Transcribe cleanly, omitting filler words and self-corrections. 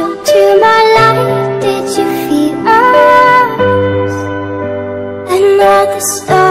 shadow to my light. Did you feel us? And all the stars